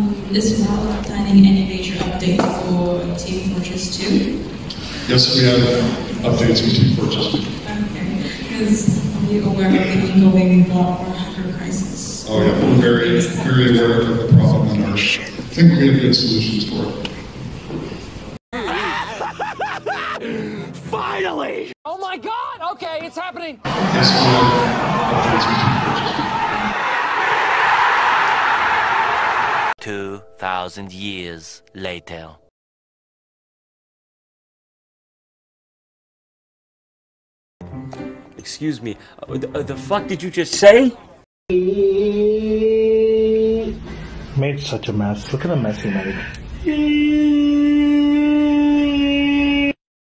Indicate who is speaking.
Speaker 1: Is Valve planning any major updates for Team Fortress 2?
Speaker 2: Yes, we have updates for Team Fortress 2.
Speaker 1: Okay, because are you aware of the ongoing bot or hacker crisis?
Speaker 2: Oh yeah, we're very aware of the problem and I think we have good solutions for it.
Speaker 3: Finally! Oh my god! Okay, it's happening!
Speaker 2: Yes, we have updates for Team Fortress 2.
Speaker 4: 2,000 years later.
Speaker 3: Excuse me, the fuck did you just say?
Speaker 5: Made such a mess. Look at the mess he made.